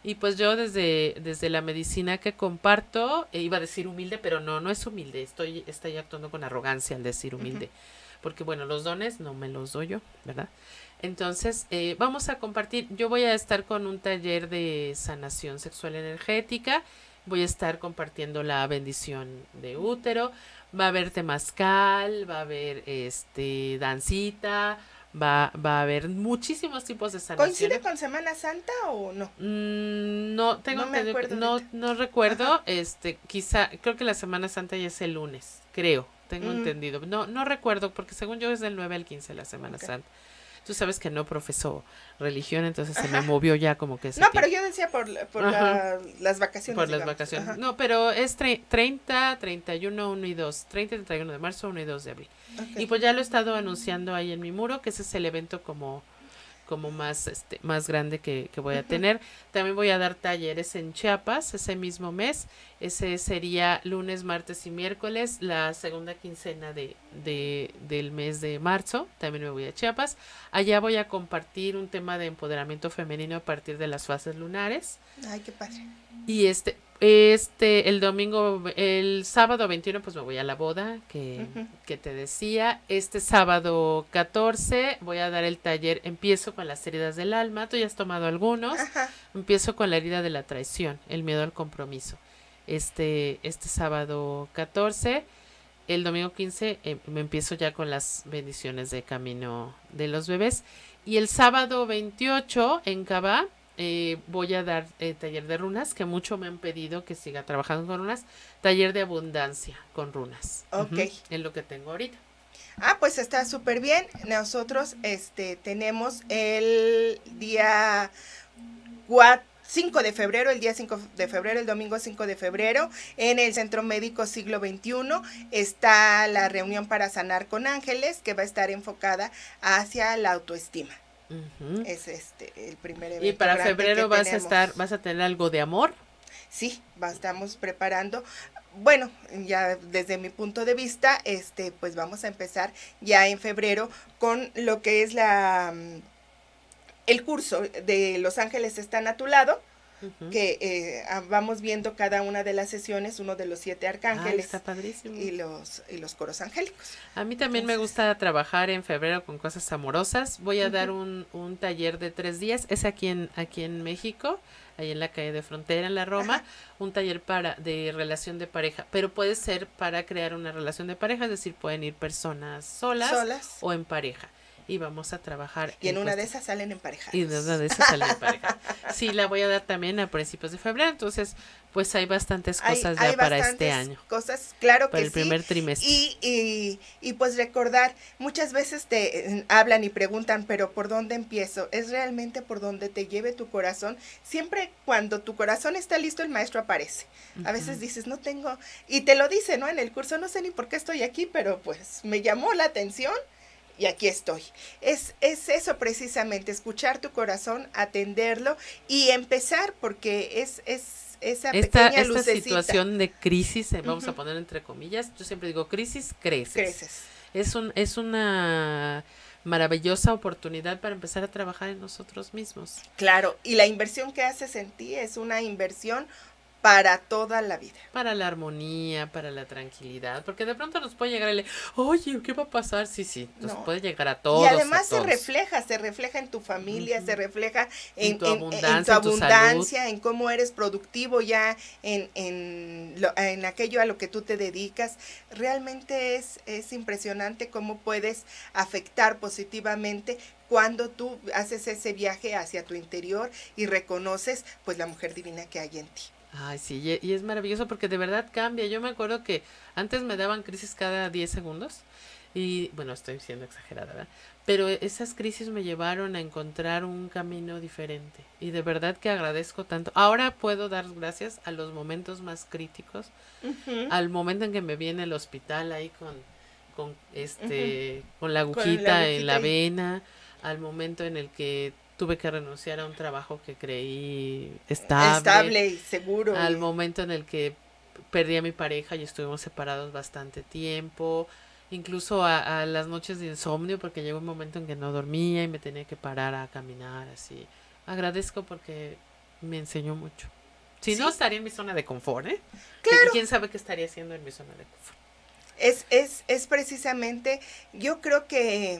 Y pues yo desde, desde la medicina que comparto, eh, iba a decir humilde, pero no, no es humilde, estoy, estoy actuando con arrogancia al decir humilde, uh-huh. porque bueno, los dones no me los doy yo, ¿verdad? Entonces, eh, vamos a compartir, yo voy a estar con un taller de sanación sexual energética, voy a estar compartiendo la bendición de útero, va a haber temazcal, va a haber este dancita, va, va a haber muchísimos tipos de sanación. ¿Coincide con Semana Santa o no? Mm, no, tengo no me entendido, acuerdo no, no recuerdo, Ajá. este, quizá, creo que la Semana Santa ya es el lunes, creo, tengo mm. entendido, no, no recuerdo, porque según yo es del nueve al quince la Semana okay. Santa. Tú sabes que no profeso religión, entonces Ajá. se me movió ya como que ese No, tiempo. pero yo decía por, por la, las vacaciones. Por digamos. las vacaciones. Ajá. No, pero es treinta, treinta y uno, uno y dos. treinta y treinta y uno de marzo, uno y dos de abril. Okay. Y pues ya lo he estado anunciando ahí en mi muro, que ese es el evento como como más este más grande que, que voy a uh-huh. tener. También voy a dar talleres en Chiapas ese mismo mes. Ese sería lunes, martes y miércoles, la segunda quincena de, de del mes de marzo. También me voy a Chiapas. Allá voy a compartir un tema de empoderamiento femenino a partir de las fases lunares. Ay, qué padre. Y este Este, el domingo, el sábado veintiuno, pues me voy a la boda que, uh-huh. que te decía. Este sábado catorce voy a dar el taller, empiezo con las heridas del alma, tú ya has tomado algunos, Ajá. empiezo con la herida de la traición, el miedo al compromiso. Este, este sábado catorce, el domingo quince, eh, me empiezo ya con las bendiciones de camino de los bebés. Y el sábado veintiocho, en Cabá, Eh, voy a dar eh, taller de runas, que mucho me han pedido que siga trabajando con runas, taller de abundancia con runas. Ok. Uh-huh, es lo que tengo ahorita. Ah, pues está súper bien. Nosotros este tenemos el día cinco de febrero, el día cinco de febrero, el domingo cinco de febrero, en el Centro Médico Siglo veintiuno, está la reunión para sanar con ángeles, que va a estar enfocada hacia la autoestima. Uh-huh. Es este el primer evento. Y para febrero vas tenemos. a estar, vas a tener algo de amor. Sí, estamos preparando. Bueno, ya desde mi punto de vista, este, pues vamos a empezar ya en febrero con lo que es la el curso de Los Ángeles Están a Tu Lado. Uh-huh. Que eh, vamos viendo cada una de las sesiones, uno de los siete arcángeles. Ay, está padrísimo. y los y los coros angélicos. A mí también Entonces, me gusta trabajar en febrero con cosas amorosas. Voy a uh-huh. dar un, un taller de tres días, es aquí en aquí en México, ahí en la calle de Frontera, en la Roma, uh-huh. un taller para de relación de pareja, pero puede ser para crear una relación de pareja, es decir, pueden ir personas solas, solas. o en pareja. Y vamos a trabajar. Y en, en una cuestión. de esas salen en pareja. Y en una de esas salen en pareja. Sí, la voy a dar también a principios de febrero. Entonces, pues hay bastantes cosas hay, ya hay para este año. Cosas, claro para que el primer sí. trimestre. Y, y, y pues recordar, muchas veces te eh, hablan y preguntan, pero ¿por dónde empiezo? Es realmente por donde te lleve tu corazón. Siempre cuando tu corazón está listo, el maestro aparece. Uh-huh. A veces dices, no tengo, y te lo dice, ¿no? En el curso, no sé ni por qué estoy aquí, pero pues me llamó la atención. Y aquí estoy. Es, es eso precisamente, escuchar tu corazón, atenderlo y empezar, porque es, es esa esta, pequeña esta lucecita. situación de crisis, vamos uh-huh. a poner entre comillas, yo siempre digo crisis, creces. Creces. Es, un, es una maravillosa oportunidad para empezar a trabajar en nosotros mismos. Claro, y la inversión que haces en ti es una inversión para toda la vida. Para la armonía, para la tranquilidad, porque de pronto nos puede llegar el, oye, ¿qué va a pasar? Sí, sí, nos no. puede llegar a todos. Y además a todos. se refleja, se refleja en tu familia, uh-huh. se refleja en, en tu en, abundancia, en, tu abundancia en, tu en cómo eres productivo ya, en, en, lo, en aquello a lo que tú te dedicas. Realmente es, es impresionante cómo puedes afectar positivamente cuando tú haces ese viaje hacia tu interior y reconoces pues la mujer divina que hay en ti. Ay, sí, y, y es maravilloso porque de verdad cambia. Yo me acuerdo que antes me daban crisis cada diez segundos y, bueno, estoy siendo exagerada, ¿verdad? Pero esas crisis me llevaron a encontrar un camino diferente y de verdad que agradezco tanto. Ahora puedo dar gracias a los momentos más críticos, uh-huh. al momento en que me viene al hospital ahí con, con, este, uh-huh. con la agujita, con la agujita en la vena, al momento en el que tuve que renunciar a un trabajo que creí estable. Estable y seguro. Al momento en el que perdí a mi pareja y estuvimos separados bastante tiempo. Incluso a, a las noches de insomnio, porque llegó un momento en que no dormía y me tenía que parar a caminar así. Agradezco porque me enseñó mucho. Si ¿Sí? no, estaría en mi zona de confort, ¿eh? Claro. ¿Y quién sabe qué estaría haciendo en mi zona de confort? Es, es, es precisamente, yo creo que,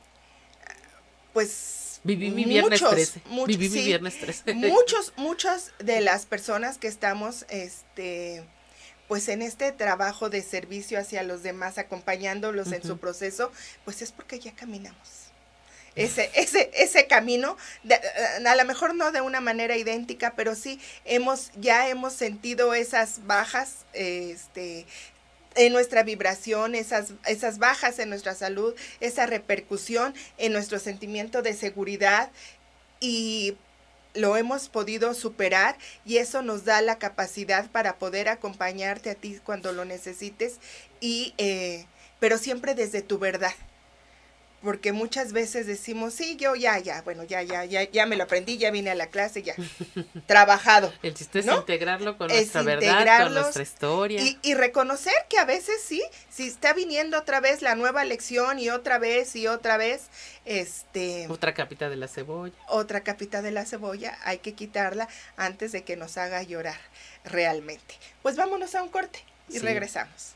pues, Viví mi viernes muchos, trece. muchos, Viví mi sí, viernes trece. muchos, muchos de las personas que estamos, este, pues en este trabajo de servicio hacia los demás, acompañándolos uh-huh. en su proceso, pues es porque ya caminamos. Ese, ese, ese camino, de, a lo mejor no de una manera idéntica, pero sí hemos, ya hemos sentido esas bajas, este, en nuestra vibración, esas, esas bajas en nuestra salud, esa repercusión en nuestro sentimiento de seguridad, y lo hemos podido superar, y eso nos da la capacidad para poder acompañarte a ti cuando lo necesites, y eh, pero siempre desde tu verdad. Porque muchas veces decimos, sí, yo ya, ya, bueno, ya, ya, ya, ya me lo aprendí, ya vine a la clase, ya, trabajado. El chiste es ¿no? integrarlo con es nuestra verdad, con nuestra historia. Y, y reconocer que a veces sí, si está viniendo otra vez la nueva lección y otra vez y otra vez, este... Otra capita de la cebolla. Otra capita de la cebolla, hay que quitarla antes de que nos haga llorar realmente. Pues vámonos a un corte y sí. regresamos.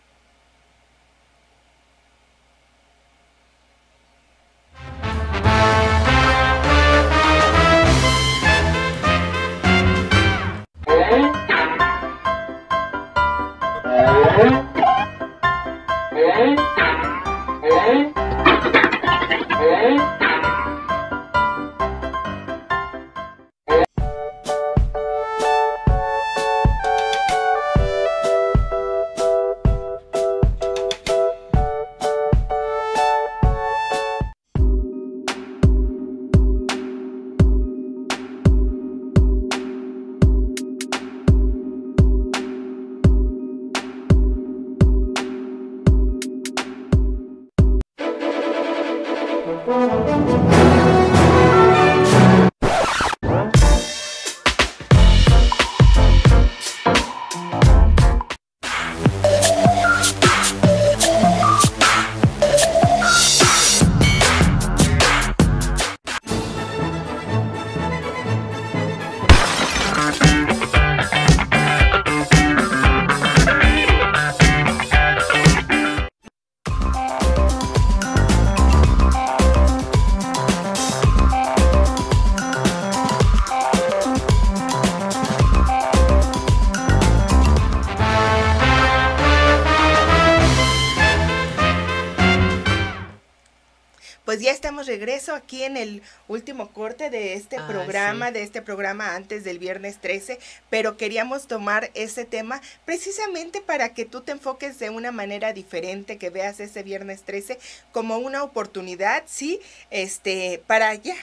Pues ya estamos regreso aquí en el último corte de este ah, programa, sí. de este programa antes del viernes trece, pero queríamos tomar ese tema precisamente para que tú te enfoques de una manera diferente, que veas ese viernes trece como una oportunidad, sí, este, para ya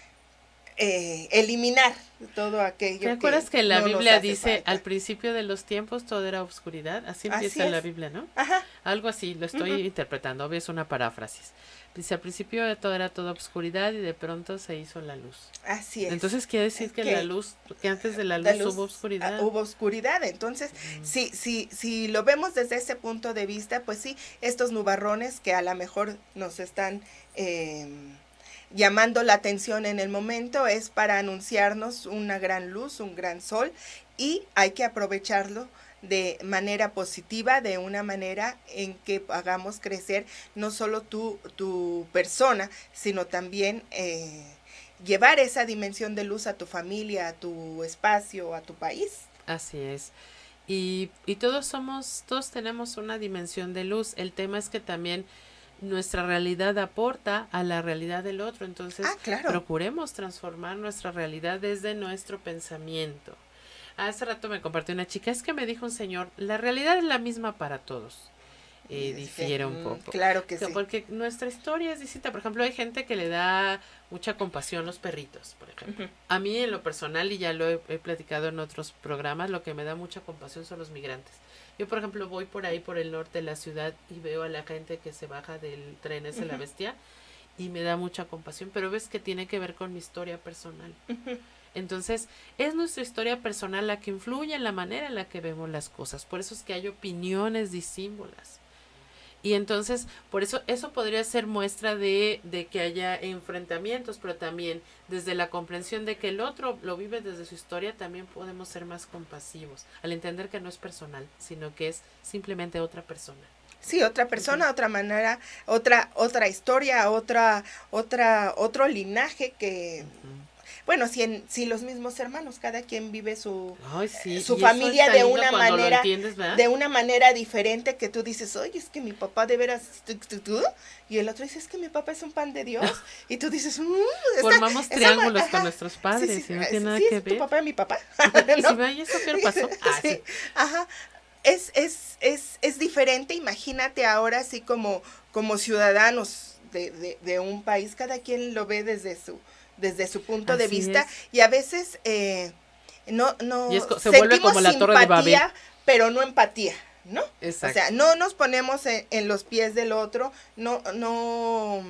eh, eliminar todo aquello. ¿Te acuerdas que, que la no Biblia dice falta? Al principio de los tiempos todo era oscuridad? Así empieza así la Biblia, ¿no? Ajá. Algo así, lo estoy uh-huh. interpretando, obvio es una paráfrasis. Dice, al principio todo era toda oscuridad y de pronto se hizo la luz. Así es. Entonces quiere decir que, que la luz, que antes de la luz, la luz hubo oscuridad. Uh, hubo oscuridad, entonces, mm. si, si, si lo vemos desde ese punto de vista, pues sí, estos nubarrones que a lo mejor nos están eh, llamando la atención en el momento es para anunciarnos una gran luz, un gran sol, y hay que aprovecharlo de manera positiva, de una manera en que hagamos crecer no solo tu, tu persona, sino también eh, llevar esa dimensión de luz a tu familia, a tu espacio, a tu país. Así es. Y, y todos somos, todos tenemos una dimensión de luz. El tema es que también nuestra realidad aporta a la realidad del otro. Entonces, ah, claro. procuremos transformar nuestra realidad desde nuestro pensamiento. Hace rato me compartió una chica, es que me dijo un señor, la realidad es la misma para todos. Eh, sí, difiere un poco. Claro que sí. Porque nuestra historia es distinta. Por ejemplo, hay gente que le da mucha compasión a los perritos, por ejemplo. Uh-huh. A mí en lo personal, y ya lo he, he platicado en otros programas, lo que me da mucha compasión son los migrantes. Yo, por ejemplo, voy por ahí, por el norte de la ciudad, y veo a la gente que se baja del tren ese, uh-huh. la bestia, y me da mucha compasión, pero ves que tiene que ver con mi historia personal. Uh-huh. Entonces, es nuestra historia personal la que influye en la manera en la que vemos las cosas. Por eso es que hay opiniones disímbolas. Y entonces, por eso, eso podría ser muestra de, de que haya enfrentamientos, pero también desde la comprensión de que el otro lo vive desde su historia, también podemos ser más compasivos, al entender que no es personal, sino que es simplemente otra persona. Sí, otra persona, uh-huh. otra manera, otra, otra historia, otra, otra, otro linaje que... Uh-huh. Bueno, si, en, si los mismos hermanos, cada quien vive su, Ay, sí. su familia de una manera, entiendes, de una manera diferente, que tú dices, oye, es que mi papá de veras, tú, tú, tú, y el otro dice, es que mi papá es un pan de Dios, y tú dices, mmm, formamos esta, triángulos esta, con ajá, nuestros padres, sí, sí, y no tiene nada sí, que es ver. Tu papá es mi papá. ¿No? Si vaya, eso qué pasó. Ah, sí. Sí. Ajá. Es, es, es, es diferente, imagínate ahora así como, como ciudadanos de, de, de un país, cada quien lo ve desde su desde su punto Así de vista es. y a veces eh, no no y es, se vuelve como la torre de Babel, pero no empatía, ¿no? Exacto. O sea, no nos ponemos en, en los pies del otro, no no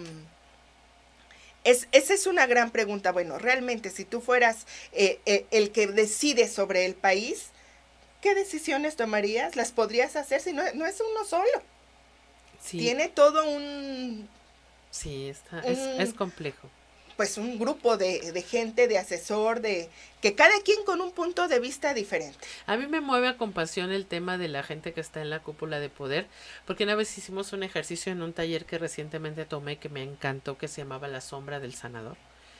es esa es una gran pregunta. Bueno, realmente si tú fueras eh, eh, el que decide sobre el país, ¿qué decisiones tomarías? ¿Las podrías hacer si no, no es uno solo? Sí. Tiene todo un sí, está un, es, es complejo. Pues un grupo de, de gente, de asesor, de que cada quien con un punto de vista diferente. A mí me mueve a compasión el tema de la gente que está en la cúpula de poder, porque una vez hicimos un ejercicio en un taller que recientemente tomé que me encantó, que se llamaba La Sombra del Sanador.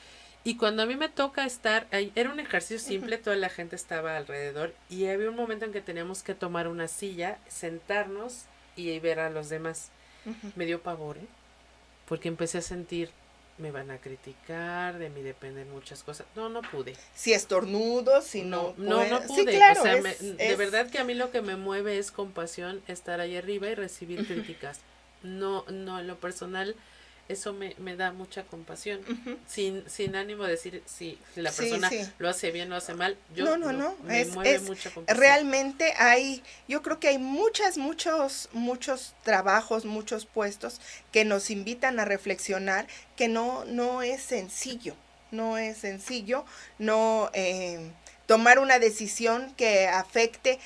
Y cuando a mí me toca estar ahí, era un ejercicio simple, uh-huh. toda la gente estaba alrededor y había un momento en que teníamos que tomar una silla, sentarnos y ver a los demás. Uh-huh. Me dio pavor, ¿eh? Porque empecé a sentir... me van a criticar, de mí dependen muchas cosas. No, no pude. Si estornudo, si no No, no, no pude. Sí, claro, o sea, es, me, es... de verdad que a mí lo que me mueve es compasión, estar ahí arriba y recibir uh-huh. críticas. No, no, en lo personal, eso me, me da mucha compasión. Uh-huh. Sin, sin ánimo de decir si, si la persona sí, sí. lo hace bien o lo hace mal. Yo no, no, no. Me es, mueve es, mucha compasión. Realmente hay, yo creo que hay muchas, muchos, muchos trabajos, muchos puestos que nos invitan a reflexionar que no, no es sencillo, no es sencillo, no eh, tomar una decisión que afecte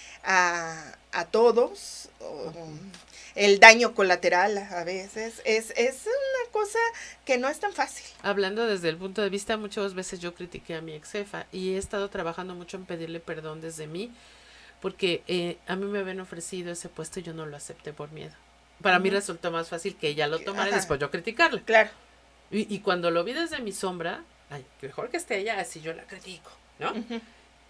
a, a todos. Uh-huh. El daño colateral a veces es, es una cosa que no es tan fácil. Hablando desde el punto de vista, muchas veces yo critiqué a mi ex jefa y he estado trabajando mucho en pedirle perdón desde mí, porque eh, a mí me habían ofrecido ese puesto y yo no lo acepté por miedo. Para uh-huh. mí resultó más fácil que ella lo tomara Ajá. y después yo criticarla. Claro. Y, y cuando lo vi desde mi sombra, ay, mejor que esté ella, así yo la critico, ¿no? Uh-huh.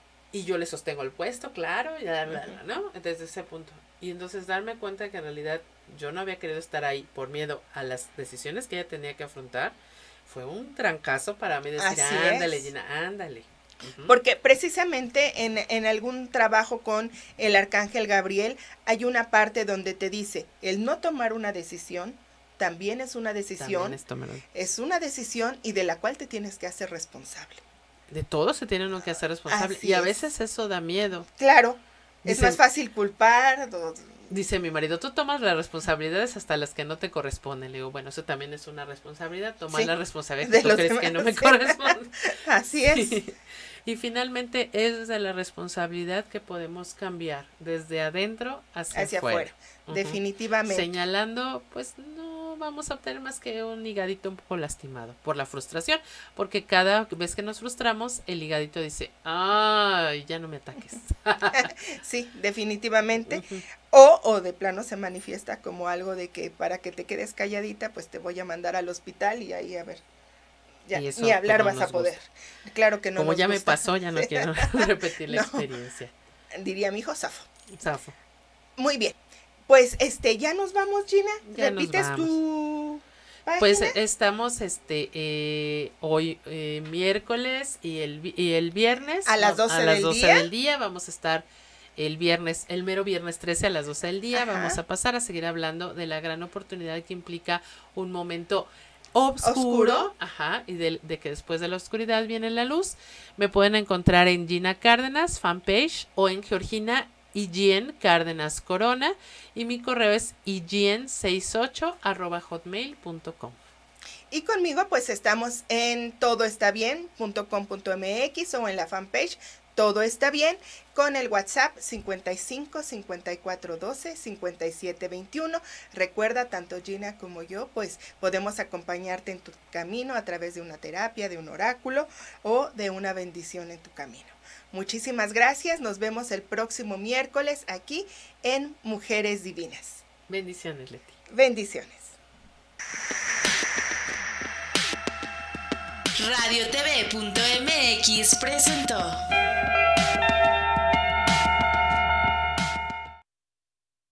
Y yo le sostengo el puesto, claro, y bla, bla, bla, ¿no? Desde ese punto. Y entonces darme cuenta que en realidad yo no había querido estar ahí por miedo a las decisiones que ella tenía que afrontar, fue un trancazo para mí decir, Así ándale, es. Gina, ándale. Uh-huh. Porque precisamente en, en algún trabajo con el Arcángel Gabriel hay una parte donde te dice, el no tomar una decisión también es una decisión, es, tomar... es una decisión y de la cual te tienes que hacer responsable. De todo se tiene uno que hacer responsable. Así y a es. veces eso da miedo. Claro. Dice, es más fácil culpar. Dice mi marido, tú tomas las responsabilidades hasta las que no te corresponden. Le digo, bueno, eso también es una responsabilidad, tomar sí, la responsabilidad que tú crees demás, que no me sí. corresponde. Así es. Sí. Y finalmente es de la responsabilidad que podemos cambiar desde adentro hacia, hacia afuera. afuera. Uh-huh. Definitivamente. Señalando, pues no vamos a obtener más que un higadito un poco lastimado por la frustración, porque cada vez que nos frustramos, el higadito dice, ay, ya no me ataques. Sí, definitivamente. Uh-huh. O, o de plano se manifiesta como algo de que para que te quedes calladita, pues te voy a mandar al hospital y ahí a ver. Ya, eso, ni hablar no vas a poder. Gusta. Claro que no. Como nos ya gusta. me pasó, ya no quiero repetir la no. experiencia. Diría mi hijo, zafo. Zafo. Muy bien. Pues este, ya nos vamos, Gina. Ya ¿Repites nos vamos. tu página? Pues estamos este eh, hoy eh, miércoles y el y el viernes a las doce, a las del, doce día? del día vamos a estar el viernes, el mero viernes trece a las doce del día. Ajá. Vamos a pasar a seguir hablando de la gran oportunidad que implica un momento Obscuro, Oscuro. Ajá, y de, de que después de la oscuridad viene la luz. Me pueden encontrar en Gina Cárdenas fanpage o en Georgina Igien Cárdenas Corona y mi correo es igien sesenta y ocho arroba hotmail punto com. Y conmigo pues estamos en todoestabien punto com punto m x o en la fanpage todo está bien, con el WhatsApp cincuenta y cinco, cincuenta y cuatro, doce, cincuenta y siete, veintiuno. Recuerda, tanto Gina como yo, pues podemos acompañarte en tu camino a través de una terapia, de un oráculo o de una bendición en tu camino. Muchísimas gracias, nos vemos el próximo miércoles aquí en Mujeres Divinas. Bendiciones, Leti. Bendiciones. Radio T V punto M X presentó